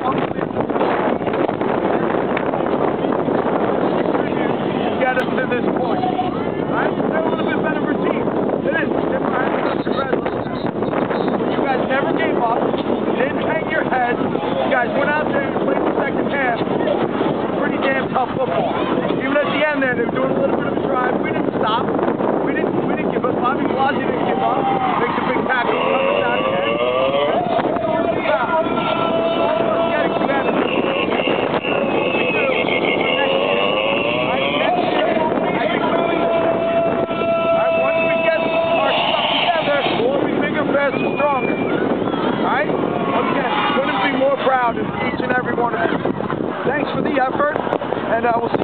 get us to this point. Right? They're a little bit better of a team. It is. You guys never gave up. Didn't hang your head. You guys went out there and played the second half. Pretty damn tough football. Even at the end there, they were doing a little bit of a drive. We didn't stop. We didn't give up. Bobby Blasio didn't give up. Makes a big tackle coming down the end. Stronger. Alright? Once again, couldn't be more proud of each and every one of you. Thanks for the effort, and we'll see you.